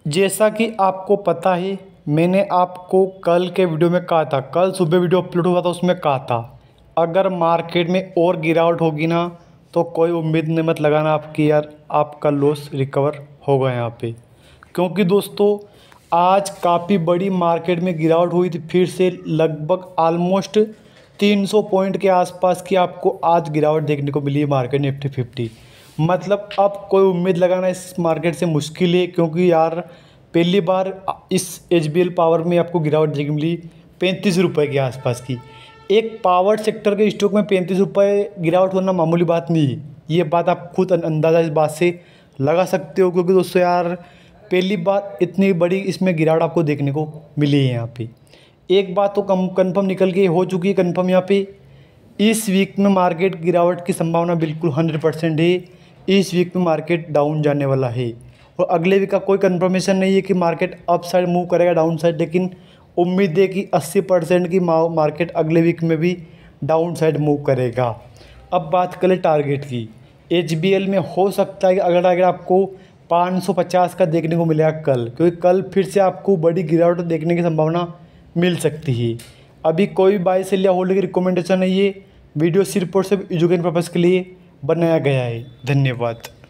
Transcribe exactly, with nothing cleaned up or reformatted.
जैसा कि आपको पता है, मैंने आपको कल के वीडियो में कहा था, कल सुबह वीडियो अपलोड हुआ था, उसमें कहा था अगर मार्केट में और गिरावट होगी ना तो कोई उम्मीद नहीं मत लगाना आपकी यार, आपका लॉस रिकवर होगा यहाँ पे। क्योंकि दोस्तों आज काफ़ी बड़ी मार्केट में गिरावट हुई थी, फिर से लगभग ऑलमोस्ट तीन सौ पॉइंट के आसपास की आपको आज गिरावट देखने को मिली है मार्केट निफ्टी फिफ्टी। मतलब अब कोई उम्मीद लगाना इस मार्केट से मुश्किल है, क्योंकि यार पहली बार इस एच बी एल पावर में आपको गिरावट देखने को मिली पैंतीस रुपये के आसपास की। एक पावर सेक्टर के स्टॉक में पैंतीस रुपये गिरावट होना मामूली बात नहीं है। ये बात आप खुद अंदाज़ा इस बात से लगा सकते हो, क्योंकि दोस्तों यार पहली बार इतनी बड़ी इसमें गिरावट आपको देखने को मिली है यहाँ पे। एक बात तो कम कन्फर्म निकल के हो चुकी है कन्फर्म, यहाँ पे इस वीक में मार्केट गिरावट की संभावना बिल्कुल हंड्रेड परसेंट है। इस वीक में मार्केट डाउन जाने वाला है और अगले वीक का कोई कंफर्मेशन नहीं है कि मार्केट अप साइड मूव करेगा डाउन साइड, लेकिन उम्मीद है कि अस्सी परसेंट की मार्केट अगले वीक में भी डाउन साइड मूव करेगा। अब बात करें टारगेट की, एच बी एल में हो सकता है कि अगर अगर आपको पाँच सौ पचास का देखने को मिलेगा कल, क्योंकि कल फिर से आपको बड़ी गिरावट देखने की संभावना मिल सकती है। अभी कोई बाय सेल या होल्ड की रिकमेंडेशन नहीं है, वीडियो सिर्फ और सिर्फ एजुकेशन पर्पज़ के लिए बनाया गया है। धन्यवाद।